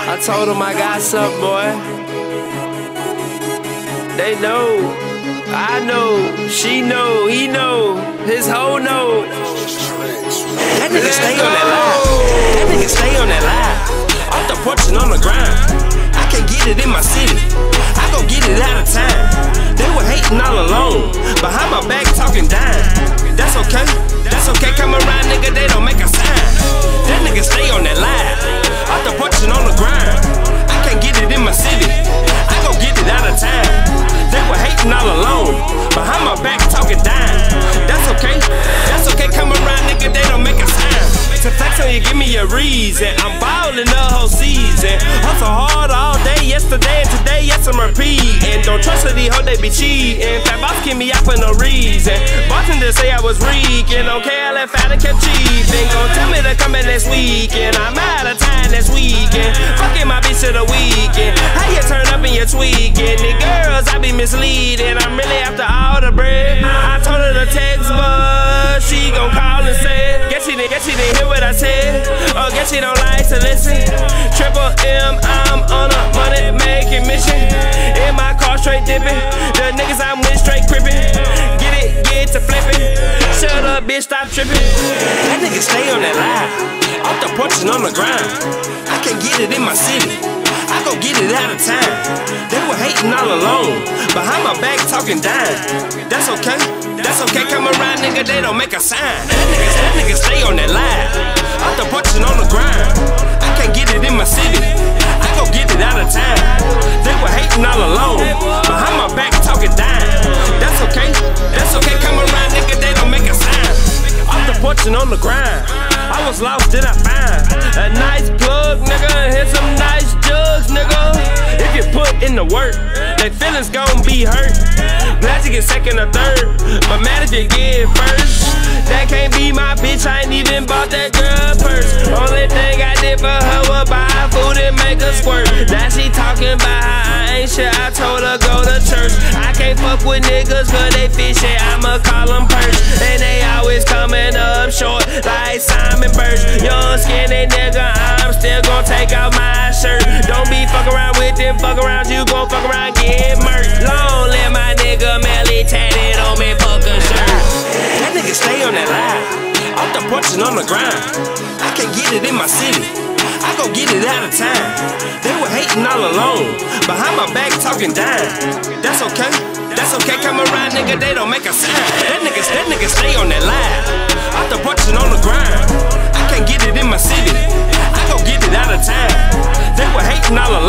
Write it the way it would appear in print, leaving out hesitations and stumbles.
I told him I got something, boy. They know, I know, she know, he know, his hoe know. That nigga stay on that line. That nigga stay on that line. Off the porch and on the grind. I can't get it in my city. I go get it out of time. They were hating all alone. Behind my back talking dime. That's okay. That's okay. Come around, nigga. They don't make a sign. That nigga stay on that line. Off the porch and on the grind. I can't get it in my city. I go get it out of time. They were hating all alone. Behind my back talking dime. That's okay. That's okay. Come around, nigga. They don't make a sign. To flex on you, give me a reason. I'm ballin' the whole season. Hustle hard all day, yesterday and today, yes I'm repeating. Don't trust that these hoes, they be cheating. Fat boss kick me out for no reason. Bartender say I was reeking. Okay, I left out and kept cheating. Gon' tell me to come in next weekend. I'm out of time this weekend. Fucking my bitch to the weekend. How you turn up and you tweaking? The girls, I be misleading. I'm really after all the bread. I told her to text, but she gon' call and say, guess she didn't hear what I said. Oh, guess she don't like to listen. Triple M, I'm on a money making mission. In my car straight dipping. The niggas I'm with straight crippin'. Get to flipping. Shut up, bitch, stop tripping. That nigga stay on that line. Off the porch and on the grind. I can't get it in my city. I go get it out of time. They were hating all alone. Behind my back talking dime. That's okay. That's okay. Come around, nigga. They don't make a sign. That nigga stay on that line. Off the porch and on the grind. I can't get it in my city. I go get it out of time. They were hating all alone. Behind my back talking dime. That's okay. That's okay. Come around, nigga. They don't make a sign. Off the porch and on the grind. I was lost, then I find a nice plug, nigga. Hit some nice jugs, nigga. If you put in the work, they feelings gon' be hurt. Glad you get second or third, but mad if you get first. That can't be my bitch, I ain't even bought that girl purse. Only thing I did for her was buy food and make her squirt. Now she talking about how I ain't shit, I told her go to church. I can't fuck with niggas cause they fishy, I'ma call them perch. And they always coming up short like Simon Birch. Young skinny nigga, I'm still gon' take off my shirt. Don't be fuck around with them, fuck around, you gon' fuck around, get murked. Long live my nigga, Melly tatted on me, fuck a shirt. That nigga stay on that line, off the porch and on the grind. I can't get it in my city, I go get it out of time. They were hating all alone, behind my back talking dime. That's okay, that's okay, come around, nigga, they don't make a sign. That nigga stay on that line, off the porch and on the grind. I can't get it in my city, I go get it out of time. They were hating all alone.